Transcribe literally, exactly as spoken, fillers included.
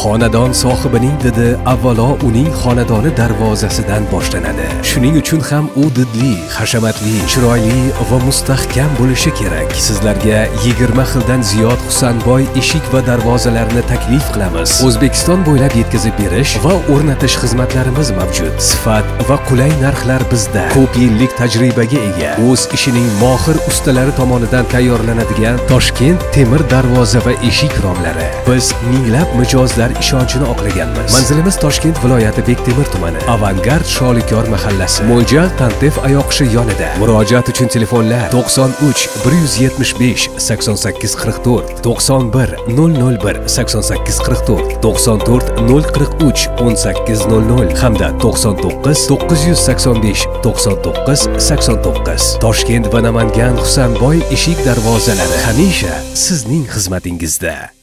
Xonadon sohibining didi avvalo uning xonadoni darvozasidan boshlanadi. Shuning uchun ham u didli, hashamatli, chiroyli va mustahkam bo'lishi kerak. Sizlarga yigirma xildan ziyod Husanboy eshik va darvozalarni taklif qilamiz. O'zbekiston bo'ylab yetkazib berish va o'rnatish xizmatlarimiz mavjud. Sifat va qulay narxlar bizda. Ko'p yillik tajribaga ega, o'z ishining mohir ustalari tomonidan tayyorlanadigan Toshkent temir darvoza va eshik romlari. Biz minglab mijozlar ishonchini oqlaganmiz. Manzilimiz Toshkent viloyati Bektemir tumani, Avangard Sholikor mahallasi, Mo'ljal Tantef oyoqshi yonida. Murojaat uchun telefonlar to'qson uch bir yuz yetmish besh sakson sakkiz qirq to'rt, to'qson bir nol nol bir sakson sakkiz qirq to'rt, to'qson to'rt nol qirq uch o'n sakkiz nol nol hamda to'qson to'qqiz to'qqiz yuz sakson besh to'qson to'qqiz sakson to'qqiz. Toshkent va Namangan Husanboy eshik darvozalari hamisha sizning xizmatingizda.